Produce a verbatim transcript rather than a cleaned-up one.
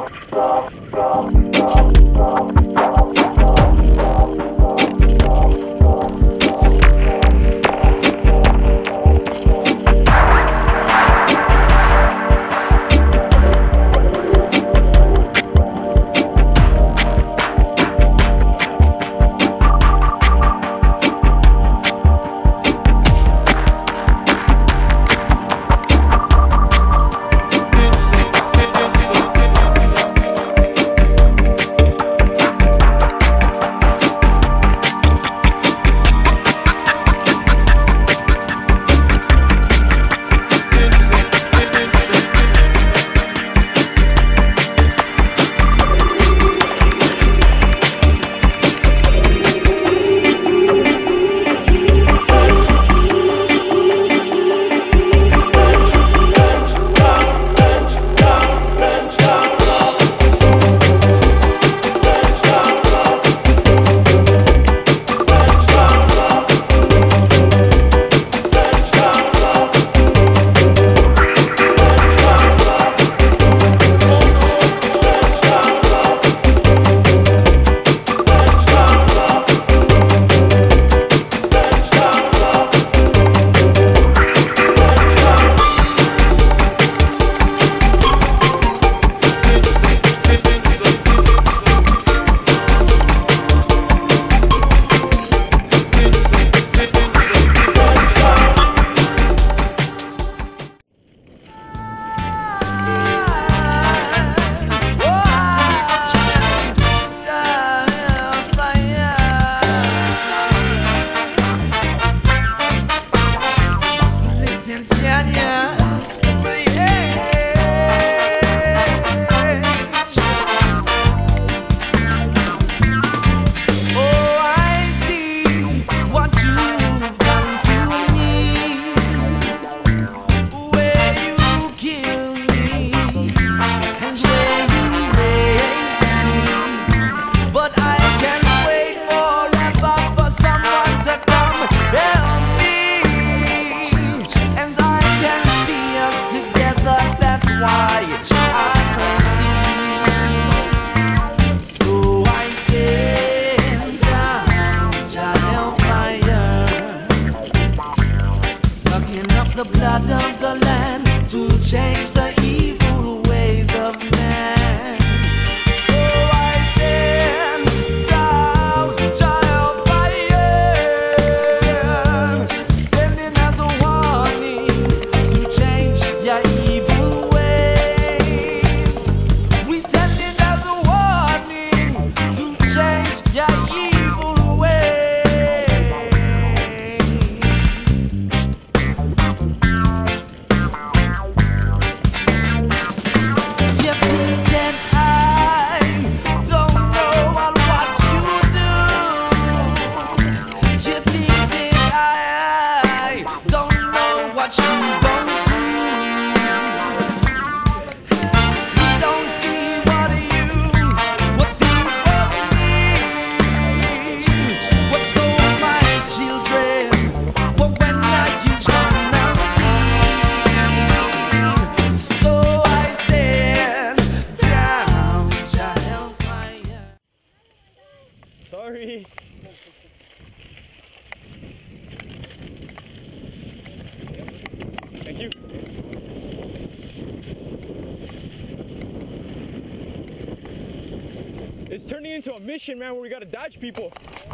the blood of the land to change the evil ways of man. So I send down child fire, sending as a warning to change your evil ways. We send it as a warning to change your evil ways. You think that I don't know what you do. You think that I don't know what you gon' do. You don't see what you would think of me. We're so fine, children, but when are you gonna see? So I send down child fire. Sorry. Thank you. It's turning into a mission, man, where we gotta dodge people.